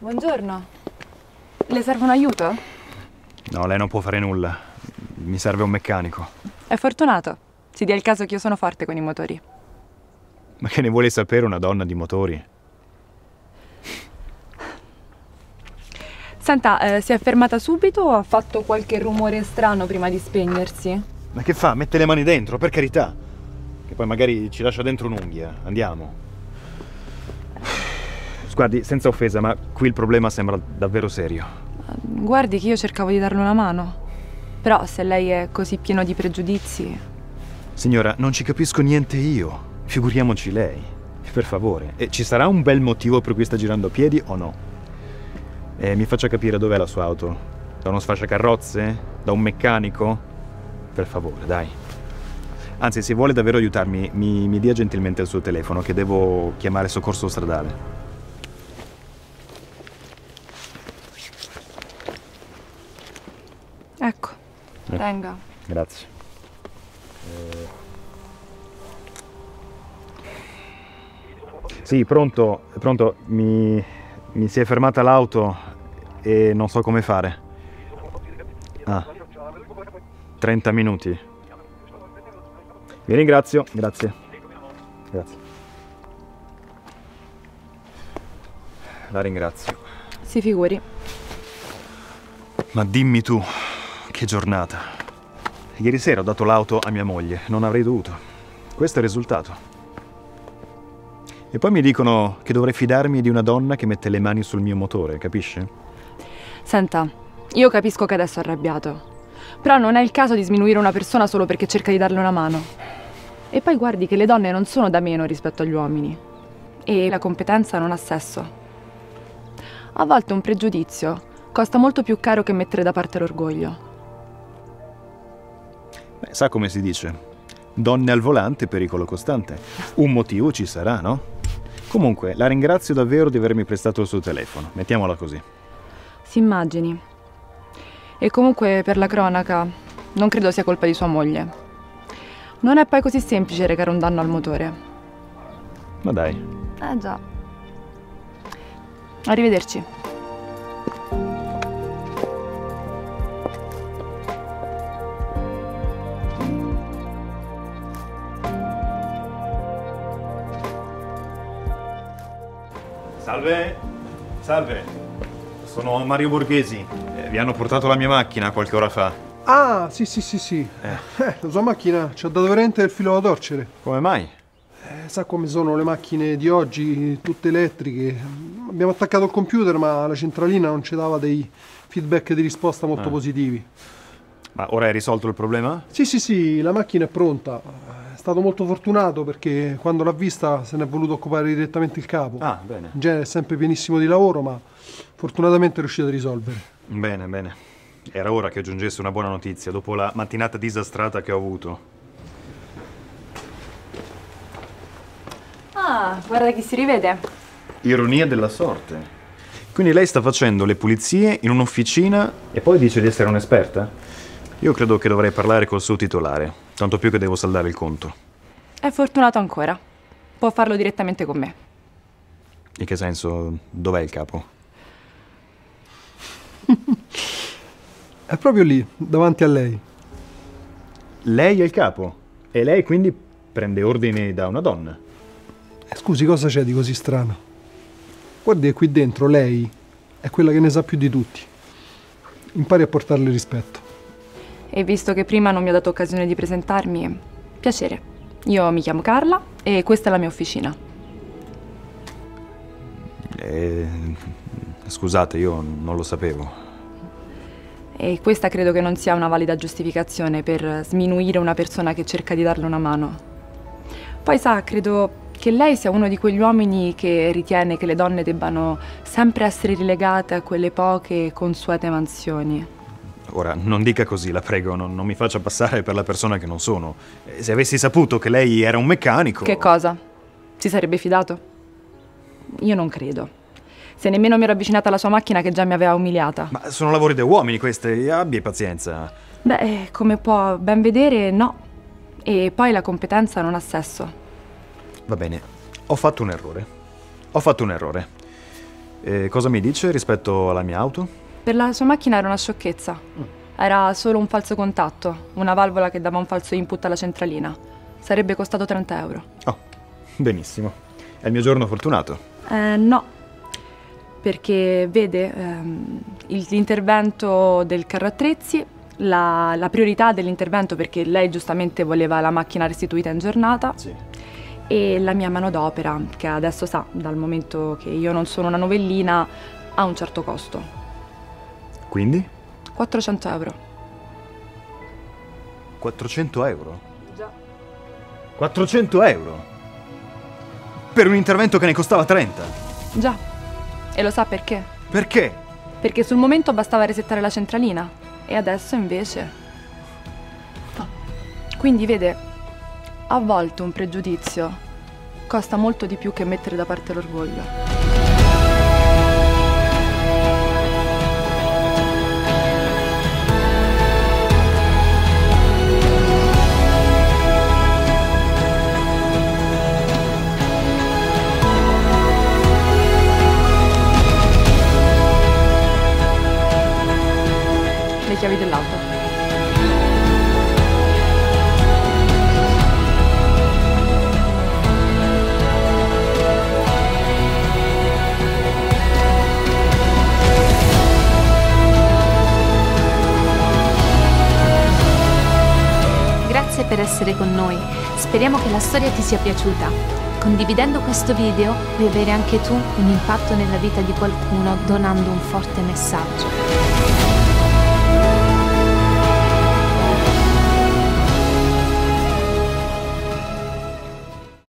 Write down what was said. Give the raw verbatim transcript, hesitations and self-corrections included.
Buongiorno. Le serve un aiuto? No, lei non può fare nulla. Mi serve un meccanico. È fortunato. Si dia il caso che io sono forte con i motori. Ma che ne vuole sapere una donna di motori? Senta, eh, si è fermata subito o ha fatto qualche rumore strano prima di spegnersi? Ma che fa? Mette le mani dentro, per carità. Che poi magari ci lascia dentro un'unghia. Andiamo. Guardi, senza offesa, ma qui il problema sembra davvero serio. Guardi che io cercavo di darle una mano. Però se lei è così pieno di pregiudizi... Signora, non ci capisco niente io. Figuriamoci lei. Per favore. E ci sarà un bel motivo per cui sta girando a piedi o no? E mi faccia capire dov'è la sua auto. Da uno sfasciacarrozze? Da un meccanico? Per favore, dai. Anzi, se vuole davvero aiutarmi, mi, mi dia gentilmente il suo telefono, che devo chiamare soccorso stradale. Ecco, eh. tenga. Grazie. Eh... Sì, pronto, pronto. Mi, mi si è fermata l'auto e non so come fare. Ah, trenta minuti. Vi ringrazio, grazie. Grazie. La ringrazio. Si figuri. Ma dimmi tu, che giornata. Ieri sera ho dato l'auto a mia moglie, non avrei dovuto. Questo è il risultato. E poi mi dicono che dovrei fidarmi di una donna che mette le mani sul mio motore, capisce? Senta, io capisco che adesso è arrabbiato, però non è il caso di sminuire una persona solo perché cerca di darle una mano. E poi guardi che le donne non sono da meno rispetto agli uomini. E la competenza non ha sesso. A volte un pregiudizio costa molto più caro che mettere da parte l'orgoglio. Beh, sa come si dice? Donne al volante, pericolo costante. Un motivo ci sarà, no? Comunque, la ringrazio davvero di avermi prestato il suo telefono. Mettiamola così. Si immagini. E comunque, per la cronaca, non credo sia colpa di sua moglie. Non è poi così semplice recare un danno al motore. Ma dai. Eh già. Arrivederci. Salve. Salve. Sono Mario Borghesi. Eh, vi hanno portato la mia macchina qualche ora fa. Ah, sì, sì, sì, sì. Eh. Eh, la sua macchina ci ha dato veramente il filo da torcere. Come mai? Eh, sa come sono le macchine di oggi, tutte elettriche. Abbiamo attaccato il computer, ma la centralina non ci dava dei feedback di risposta molto ah. positivi. Ma ora hai risolto il problema? Sì, sì, sì, la macchina è pronta. È stato molto fortunato perché quando l'ha vista se ne è voluto occupare direttamente il capo. Ah, bene. In genere è sempre pienissimo di lavoro, ma fortunatamente è riuscito a risolvere. Bene, bene. Era ora che giungesse una buona notizia dopo la mattinata disastrata che ho avuto. Ah, guarda chi si rivede. Ironia della sorte. Quindi lei sta facendo le pulizie in un'officina e poi dice di essere un'esperta? Io credo che dovrei parlare col suo titolare, tanto più che devo saldare il conto. È fortunato ancora. Può farlo direttamente con me. In che senso? Dov'è il capo? È proprio lì, davanti a lei. Lei è il capo? E lei quindi prende ordini da una donna? Eh, scusi, cosa c'è di così strano? Guardi che qui dentro lei è quella che ne sa più di tutti. Impari a portarle rispetto. E visto che prima non mi ha dato occasione di presentarmi, piacere. Io mi chiamo Carla e questa è la mia officina. Eh, scusate, io non lo sapevo. E questa credo che non sia una valida giustificazione per sminuire una persona che cerca di darle una mano. Poi sa, credo che lei sia uno di quegli uomini che ritiene che le donne debbano sempre essere rilegate a quelle poche e consuete mansioni. Ora, non dica così, la prego, non, non mi faccia passare per la persona che non sono. Eh, se avessi saputo che lei era un meccanico... Che cosa? Si sarebbe fidato? Io non credo. Se nemmeno mi ero avvicinata alla sua macchina che già mi aveva umiliata. Ma sono lavori da uomini questi, abbia pazienza. Beh, come può ben vedere, no. E poi la competenza non ha sesso. Va bene, ho fatto un errore. Ho fatto un errore. E cosa mi dice rispetto alla mia auto? Per la sua macchina era una sciocchezza. Era solo un falso contatto, una valvola che dava un falso input alla centralina. Sarebbe costato trenta euro. Oh, benissimo. È il mio giorno fortunato. Eh, no, perché vede ehm, il- l'intervento del carro attrezzi, la, la priorità dell'intervento perché lei giustamente voleva la macchina restituita in giornata, Sì. e la mia manodopera, che adesso sa, dal momento che io non sono una novellina, ha un certo costo. Quindi? quattrocento euro. quattrocento euro? Già. quattrocento euro? Per un intervento che ne costava trenta? Già. E lo sa perché? Perché? Perché sul momento bastava resettare la centralina e adesso invece... No. Quindi vede, a volte un pregiudizio costa molto di più che mettere da parte l'orgoglio. Le chiavi dell'auto. Grazie per essere con noi. Speriamo che la storia ti sia piaciuta. Condividendo questo video puoi avere anche tu un impatto nella vita di qualcuno donando un forte messaggio.